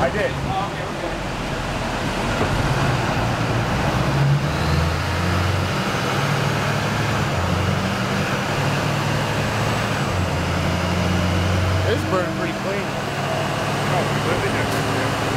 I did. It's burning pretty clean. Oh, completely different. Yeah.